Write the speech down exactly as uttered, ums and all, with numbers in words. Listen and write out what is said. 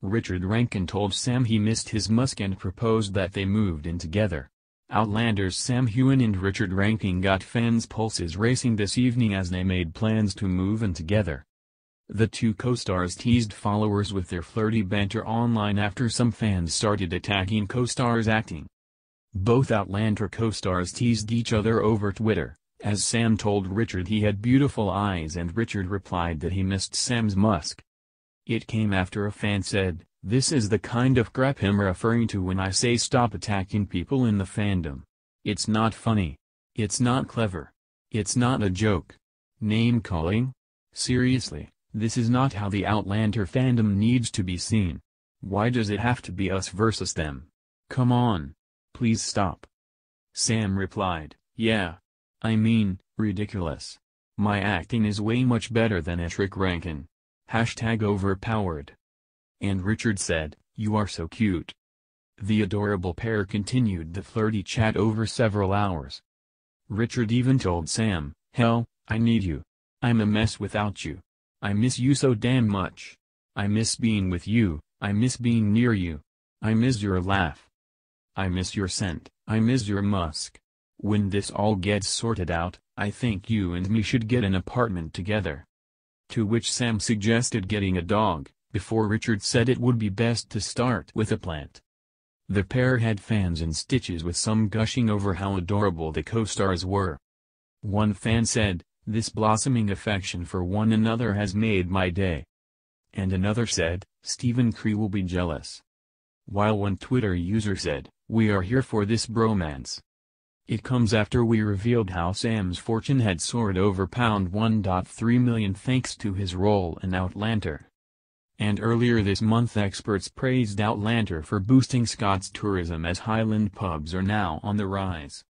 Richard Rankin told Sam he missed his musk and proposed that they moved in together. Outlander's Sam Heughan and Richard Rankin got fans' pulses racing this evening as they made plans to move in together. The two co-stars teased followers with their flirty banter online after some fans started attacking co-stars' acting. Both Outlander co-stars teased each other over Twitter, as Sam told Richard he had beautiful eyes and Richard replied that he missed Sam's musk. It came after a fan said, "This is the kind of crap I'm referring to when I say stop attacking people in the fandom. It's not funny. It's not clever. It's not a joke. Name-calling? Seriously, this is not how the Outlander fandom needs to be seen. Why does it have to be us versus them? Come on. Please stop." Sam replied, "Yeah. I mean, ridiculous. My acting is way much better than Richard Rankin. Hashtag overpowered." And Richard said, "You are so cute." The adorable pair continued the flirty chat over several hours. Richard even told Sam, "Hell, I need you. I'm a mess without you. I miss you so damn much. I miss being with you, I miss being near you. I miss your laugh. I miss your scent, I miss your musk. When this all gets sorted out, I think you and me should get an apartment together." To which Sam suggested getting a dog, before Richard said it would be best to start with a plant. The pair had fans in stitches with some gushing over how adorable the co-stars were. One fan said, "This blossoming affection for one another has made my day." And another said, "Stephen Cree will be jealous." While one Twitter user said, "We are here for this bromance." It comes after we revealed how Sam's fortune had soared over one point three million pounds thanks to his role in Outlander. And earlier this month experts praised Outlander for boosting Scots tourism as Highland pubs are now on the rise.